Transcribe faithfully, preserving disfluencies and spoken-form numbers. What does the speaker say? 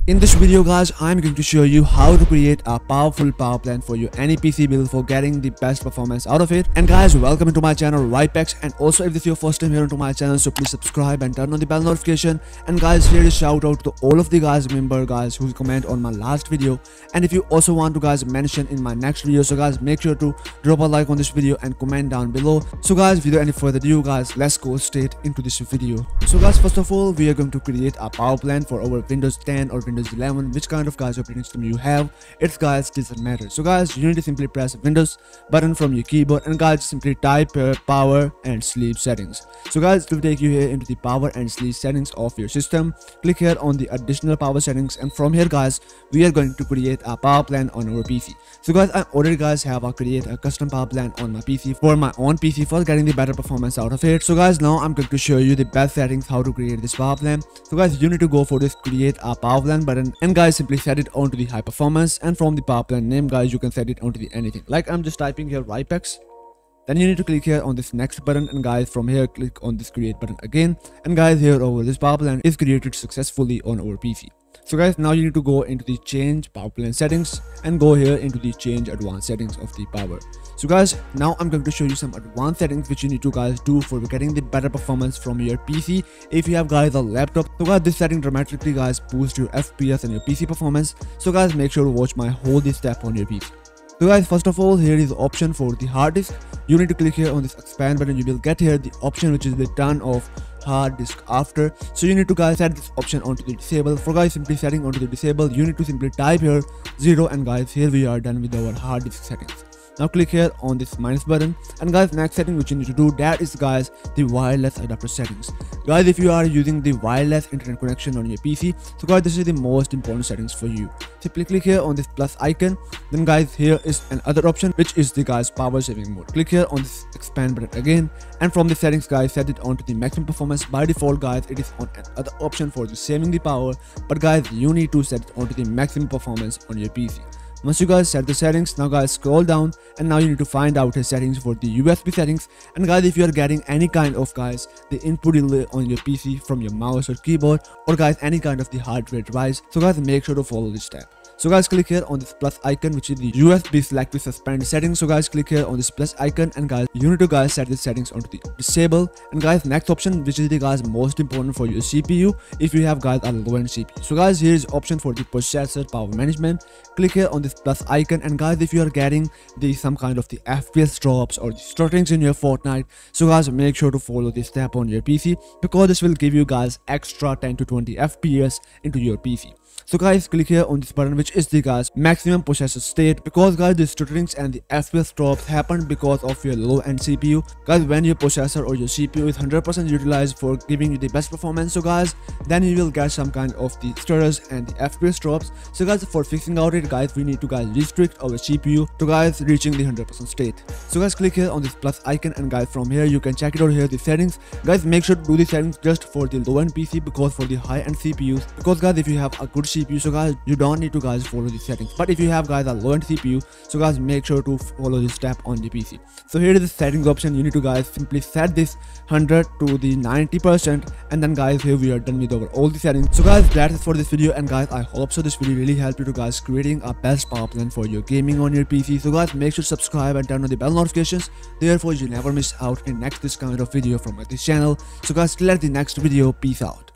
In this video guys, I'm going to show you how to create a powerful power plan for your any P C build for getting the best performance out of it. And guys, welcome to my channel Ripex, and also if this is your first time here into my channel, so please subscribe and turn on the bell notification. And guys, here is shout out to all of the guys member guys who comment on my last video, and if you also want to guys mention in my next video, so guys make sure to drop a like on this video and comment down below. So guys, without any further ado guys, let's go straight into this video. So guys, first of all, we are going to create a power plan for our Windows ten or Windows eleven, which kind of guys operating system you have. It's guys doesn't matter. So guys, you need to simply press Windows button from your keyboard, and guys simply type uh, power and sleep settings. So guys, it will take you here into the power and sleep settings of your system. Click here on the additional power settings, and from here guys, we are going to create a power plan on our P C. So guys, I already guys have a create a custom power plan on my P C for my own P C for getting the better performance out of it. So guys, now I'm going to show you the best settings how to create this power plan. So guys, you need to go for this create a power plan button, and guys simply set it onto the high performance, and from the power plan name guys, you can set it onto the anything. Like I'm just typing here Ripex. Then you need to click here on this next button, and guys from here click on this create button again, and guys here over this power plan is created successfully on our P C. So guys, now you need to go into the change power plan settings and go here into the change advanced settings of the power. So guys, now I'm going to show you some advanced settings which you need to guys do for getting the better performance from your P C if you have guys a laptop. So guys, this setting dramatically guys boost your F P S and your P C performance. So guys, make sure to watch my whole this step on your P C. So guys, first of all, here is the option for the hard disk. You need to click here on this expand button. You will get here the option which is the turn off hard disk after. So you need to guys set this option onto the disable. For guys simply setting onto the disable, you need to simply type here zero, and guys here we are done with our hard disk settings. Now click here on this minus button, and guys next setting which you need to do, that is guys the wireless adapter settings. Guys, if you are using the wireless internet connection on your P C, so guys this is the most important settings for you. Simply click here on this plus icon. Then guys here is another option which is the guys power saving mode. Click here on this expand button again, and from the settings guys set it onto the maximum performance. By default guys it is on another option for the saving the power, but guys you need to set it onto the maximum performance on your P C. Once you guys set the settings, now guys scroll down, and now you need to find out the settings for the U S B settings. And guys, if you are getting any kind of guys the input delay on your P C from your mouse or keyboard, or guys any kind of the hardware device, so guys make sure to follow this step. So guys click here on this plus icon which is the U S B select to suspend settings. So guys click here on this plus icon, and guys you need to guys set the settings onto the disable. And guys next option which is the guys most important for your C P U if you have guys a low end C P U. So guys here is option for the processor power management. Click here on this plus icon, and guys if you are getting the some kind of the F P S drops or the stutterings in your Fortnite, so guys make sure to follow this step on your P C, because this will give you guys extra ten to twenty F P S into your P C. So guys click here on this button which is the guys maximum processor state, because guys the stutterings and the F P S drops happen because of your low end C P U. Guys when your processor or your C P U is one hundred percent utilized for giving you the best performance, so guys then you will get some kind of the stutters and the F P S drops. So guys for fixing out it guys, we need to guys restrict our C P U to guys reaching the one hundred percent state. So guys click here on this plus icon, and guys from here you can check it out here the settings. Guys make sure to do the settings just for the low end P C, because for the high end C P Us, because guys if you have a good C P U, so guys you don't need to guys follow the settings. But if you have guys a low end C P U, so guys make sure to follow this step on the P C. So here is the settings option. You need to guys simply set this one hundred to the ninety percent, and then guys here we are done with our all the settings. So guys that's it for this video, and guys I hope so this video really helped you to guys creating a best power plan for your gaming on your P C. So guys make sure to subscribe and turn on the bell notifications, therefore you never miss out in next this kind of video from this channel. So guys till at the next video, peace out.